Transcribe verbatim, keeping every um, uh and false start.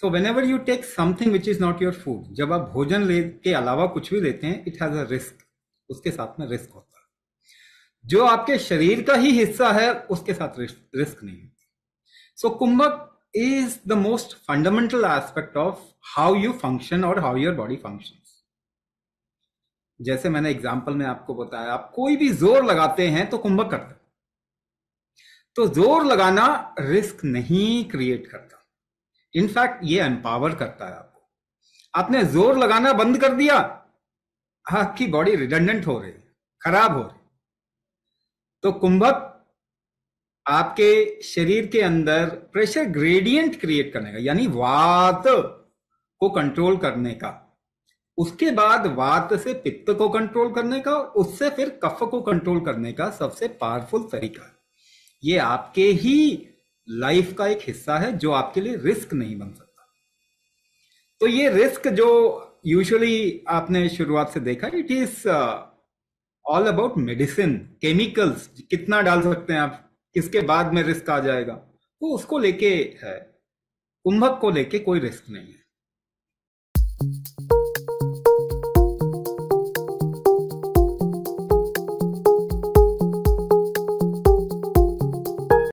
So whenever you take something which is not your food, जब आप भोजन ले के अलावा कुछ भी लेते हैं, इट हैज अ रिस्क, उसके साथ में रिस्क होता है। जो आपके शरीर का ही हिस्सा है उसके साथ रिस्क नहीं होती। सो कुंभक is the most fundamental aspect of how you function or how your body functions. जैसे मैंने एग्जाम्पल में आपको बताया, आप कोई भी जोर लगाते हैं तो कुंभक करता है, तो जोर लगाना रिस्क नहीं क्रिएट करता, इनफैक्ट ये एम्पावर करता है आपको। आपने जोर लगाना बंद कर दिया, आपकी बॉडी रिडंडेंट हो रही, खराब हो रही। तो कुंभक आपके शरीर के अंदर प्रेशर ग्रेडियंट क्रिएट करने का, यानी वात को कंट्रोल करने का, उसके बाद वात से पित्त को कंट्रोल करने का, उससे फिर कफ को कंट्रोल करने का सबसे पावरफुल तरीका है। ये आपके ही लाइफ का एक हिस्सा है जो आपके लिए रिस्क नहीं बन सकता। तो ये रिस्क जो यूजुअली आपने शुरुआत से देखा, it is all about medicine, chemicals, कितना डाल सकते हैं आप, किसके बाद में रिस्क आ जाएगा, तो उसको लेके है। कुंभक को लेके कोई रिस्क नहीं है।